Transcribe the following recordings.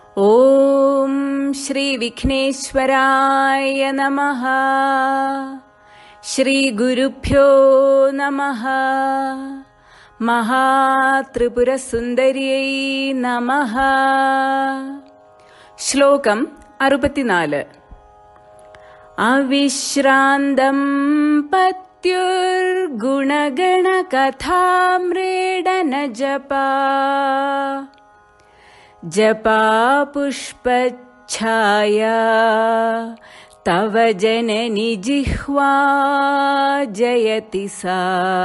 ഓം ശ്രീ വിഘ്നേശ്വരായ നമഃ. ശ്രീ ഗുരുഭ്യോ നമഃ. മഹാത്രിപുരസുന്ദര്यै നമഃ. ശ്ലോകം 64. അവിശ്രാന്തം പത്യുർഗുണഗണകഥാമ്രീഡന ജപാ ജപാ പുഷ്പച്ഛായാ തവ ജനനി ജിഹ്വാ ജയതി സാ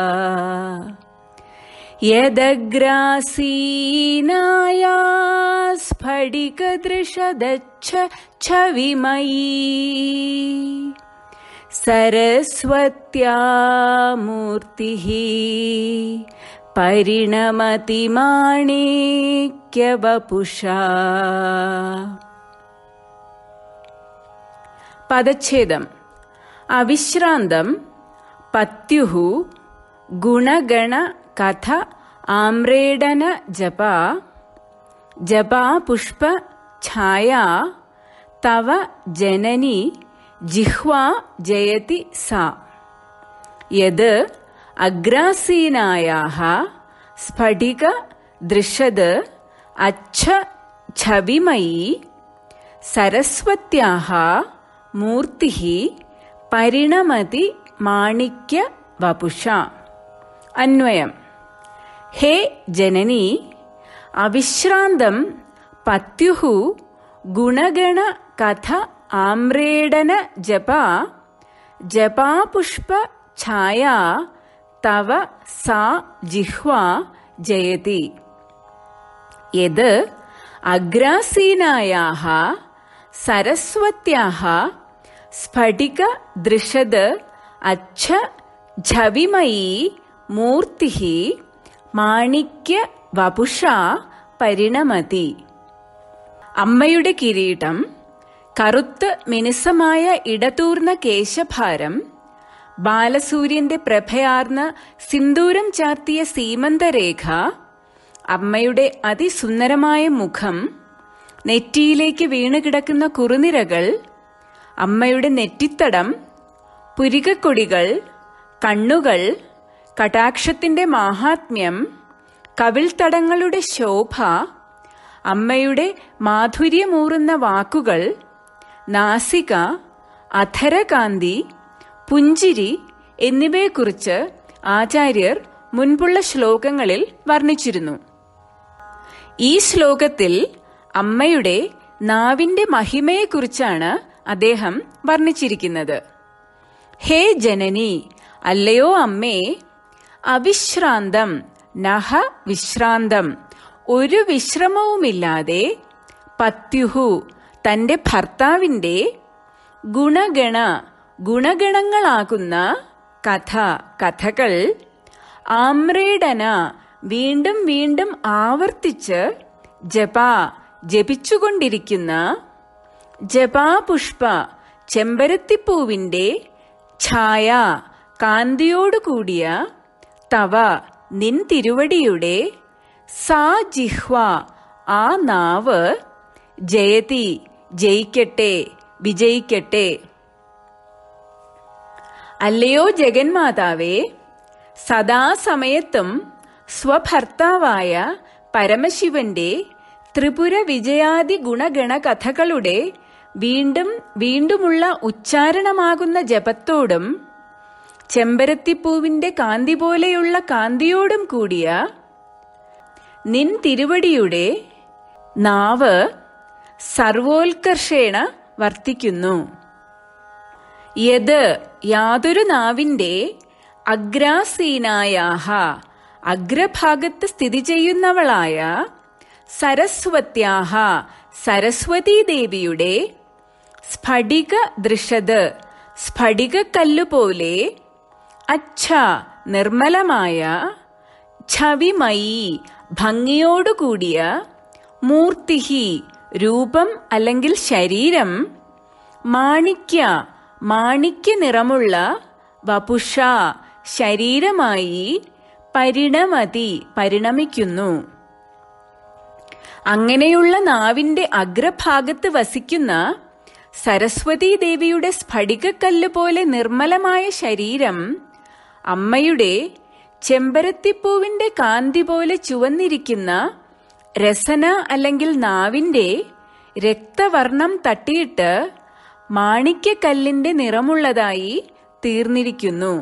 യദഗ്രാസീനായാ സ്ഫടികദൃശദച്ഛവിമയീ സരസ്വത്യാ മൂർത്തിഃ പരിണമതി മാണിക്യവപുഷാ. പദച്ഛേദം. അവിശ്രാന്തം പത്യുഃ ഗുണഗണ കഥ ആമ്രേഡന ജപാ ജപാ പുഷ്പ ഛായാ തവ ജനനി ജിഹ്വാ ജയതി സാ യത് അഗ്രാസീനായാഃ സ്ഫടിക ദൃശദ് അച്ഛവിമയീ സരസ്വത്യാഃ മൂർത്തിഃ പരിണമതി മാണിക്യ വപുഷാ. അന്വയം. ഹേ ജനനി, അവിശ്രാന്തം പത്യുഃ ഗുണഗണ കഥ ആമ്രേഡന ജപാ ജപാ പുഷ്പ ഛായാ തവ സാ ജിഹ്വാ ജയതി യത് അഗ്രാസീനായാഃ സരസ്വത്യാഃ സ്ഫടിക ദൃശദ് അച്ഛവിമയീ മൂർത്തിഃ മാണിക്യ വപുഷാ പരിണമതി. അമ്മയുടെ കിരീടം, കറുത്ത് മിനുസമായ ഇടതൂർന്ന കേശഭാരം, ബാലസൂര്യന്റെ പ്രഭയാർന്ന സിന്ദൂരം ചാർത്തിയ സീമന്തരേഖ, അമ്മയുടെ അതിസുന്ദരമായ മുഖം, നെറ്റിയിലേക്ക് വീണുകിടക്കുന്ന കുറുനിരകൾ, അമ്മയുടെ നെറ്റിത്തടം, പുരികക്കൊടികൾ, കണ്ണുകൾ, കടാക്ഷത്തിന്റെ മാഹാത്മ്യം, കവിൾത്തടങ്ങളുടെ ശോഭ, അമ്മയുടെ മാധുര്യമൂറുന്ന വാക്കുകൾ, നാസിക, അധരകാന്തി, പുഞ്ചിരി എന്നിവയെക്കുറിച്ച് ആചാര്യർ മുൻപുള്ള ശ്ലോകങ്ങളിൽ വർണ്ണിച്ചിരുന്നു. ഈ ശ്ലോകത്തിൽ അമ്മയുടെ നാവിന്റെ മഹിമയെക്കുറിച്ചാണ് അദ്ദേഹം വർണ്ണിച്ചിരിക്കുന്നത്. ഹേ ജനനി, അല്ലയോ അമ്മേ, അവിശ്രാന്തം നഹ വിശ്രാന്തം, ഒരു വിശ്രമവുമില്ലാതെ, പത്യുഹു തന്റെ ഭർത്താവിന്റെ, ഗുണഗണ ഗുണഗണങ്ങളാകുന്ന, കഥ കഥകൾ, ആമ്രേഡന വീണ്ടും വീണ്ടും ആവർത്തിച്ച്, ജപാ ജപിച്ചുകൊണ്ടിരിക്കുന്ന, ജപാ പുഷ്പ ചെമ്പരത്തിപ്പൂവിന്റെ, ഛായ കാന്തിയോടുകൂടിയ, തവ നിൻ തിരുവടിയുടെ, സാ ജിഹ്വ ആ നാവ്, ജയതി ജയിക്കട്ടെ വിജയിക്കട്ടെ. അല്ലയോ ജഗന്മാതാവേ, സദാസമയത്തും സ്വഭർത്താവായ പരമശിവന്റെ ത്രിപുര വിജയാദി ഗുണഗണ കഥകളുടെ വീണ്ടും വീണ്ടുമുള്ള ഉച്ചാരണമാകുന്ന ജപത്തോടും, ചെമ്പരത്തിപ്പൂവിന്റെ കാന്തി പോലെയുള്ള കാന്തിയോടും കൂടിയ നിൻ തിരുവടിയുടെ നാവ് സർവോത്കർഷേണ വർത്തിക്കുന്നു. യത് യാതൊരു നാവിന്റെ, അഗ്രാസീനായാഃ അഗ്രഭാഗത്ത് സ്ഥിതി ചെയ്യുന്നവളായ, സരസ്വത്യാഃ സരസ്വതീദേവിയുടെ, സ്ഫടിക ദൃശദ് സ്ഫടികക്കല്ലുപോലെ, അച്ഛ നിർമ്മലമായ, ഛവിമയീ ഭംഗിയോടുകൂടിയ, മൂർത്തിഃ രൂപം അല്ലെങ്കിൽ ശരീരം, മാണിക്യ മാണിക്യ നിറമുള്ള, വപുഷ ശരീരമായി, പരിണമതി പരിണമിക്കുന്നു. അങ്ങനെയുള്ള നാവിന്റെ അഗ്രഭാഗത്ത് വസിക്കുന്ന സരസ്വതീ ദേവിയുടെ സ്ഫടികക്കല്ല് പോലെ നിർമ്മലമായ ശരീരം അമ്മയുടെ ചെമ്പരത്തിപ്പൂവിന്റെ കാന്തി പോലെ ചുവന്നിരിക്കുന്ന രസന അല്ലെങ്കിൽ നാവിന്റെ രക്തവർണം തട്ടിയിട്ട് മാണിക്യക്കല്ലിന്റെ നിറമുള്ളതായി തീർന്നിരിക്കുന്നു.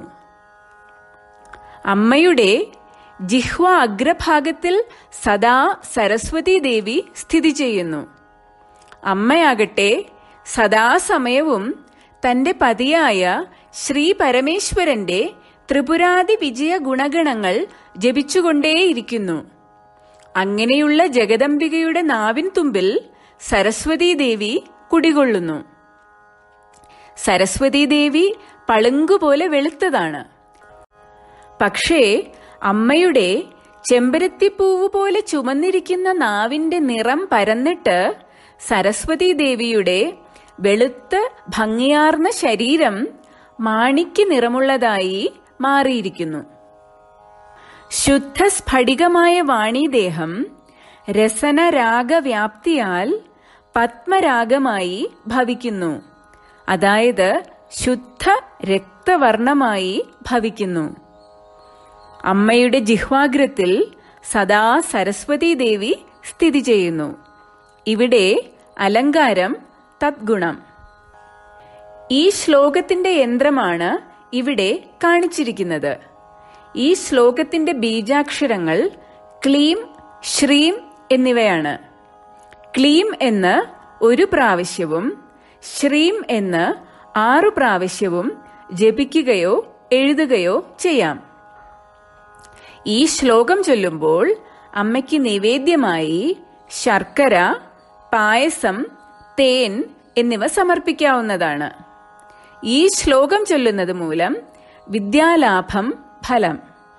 അമ്മയുടെ ജിഹ്വ അഗ്രഭാഗത്തിൽ സദാ സരസ്വതീ ദേവി സ്ഥിതി ചെയ്യുന്നു. അമ്മയാകട്ടെ സദാസമയവും തന്റെ പതിയായ ശ്രീ പരമേശ്വരന്റെ ത്രിപുരാതി വിജയ ഗുണഗണങ്ങൾ ജപിച്ചുകൊണ്ടേയിരിക്കുന്നു. അങ്ങനെയുള്ള ജഗദംബികയുടെ നാവിൻ തുമ്പിൽ സരസ്വതീ ദേവി കുടികൊള്ളുന്നു. സരസ്വതീ ദേവി പളുങ്കുപോലെ വെളുത്തതാണ്. പക്ഷേ അമ്മയുടെ ചെമ്പരത്തിപ്പൂവ് പോലെ ചുമന്നിരിക്കുന്ന നാവിന്റെ നിറം പരന്നിട്ട് സരസ്വതീ ദേവിയുടെ വെളുത്ത ഭംഗിയാർന്ന ശരീരം മാണിക്യ നിറമുള്ളതായി മാറിയിരിക്കുന്നു. ശുദ്ധ സ്ഫടികമായ വാണീദേഹം രസനരാഗവ്യാപ്തിയാൽ പത്മരാഗമായി ഭവിക്കുന്നു. അതായത് ശുദ്ധ രക്തവർണമായി ഭവിക്കുന്നു. അമ്മയുടെ ജിഹ്വാഗ്രത്തിൽ സദാ സരസ്വതീ ദേവി സ്ഥിതി ചെയ്യുന്നു. ഇവിടെ അലങ്കാരം തദ്ഗുണം. ഈ ശ്ലോകത്തിന്റെ യന്ത്രമാണ് ഇവിടെ കാണിച്ചിരിക്കുന്നത്. ഈ ശ്ലോകത്തിന്റെ ബീജാക്ഷരങ്ങൾ ക്ലീം, ശ്രീം എന്നിവയാണ്. ക്ലീം എന്ന് 1 പ്രാവശ്യവും ശ്രീം എന്ന് 6 പ്രാവശ്യവും ജപിക്കുകയോ എഴുതുകയോ ചെയ്യാം. ഈ ശ്ലോകം ചൊല്ലുമ്പോൾ അമ്മയ്ക്ക് നിവേദ്യമായി ശർക്കര, പായസം, തേൻ എന്നിവ സമർപ്പിക്കാവുന്നതാണ്. ഈ ശ്ലോകം ചൊല്ലുന്നത് മൂലം വിദ്യാലാഭം ഫലം.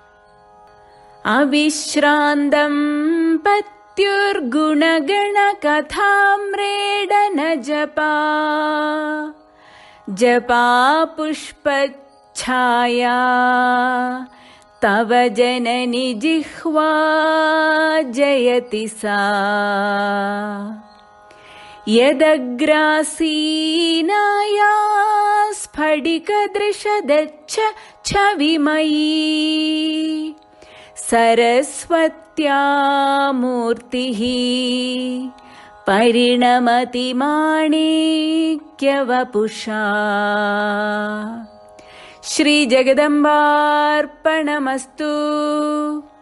അവിശ്രാന്തം പത്യുർഗുണഗണ കഥാമ്രേഡന ജപാ ജപാ പുഷ്പച്ഛായാ തവ ജനനി ജിഹ്വാ ജയതി സാ യദഗ്രാസീനായാ സ്ഫടികദൃശദച്ഛ ഛവിമയീ സരസ്വത്യാ മൂർത്തിഃ പരിണമതി മാണിക്യവപുഷാ. ശ്രീ ജഗദംബാർപ്പണമസ്തു.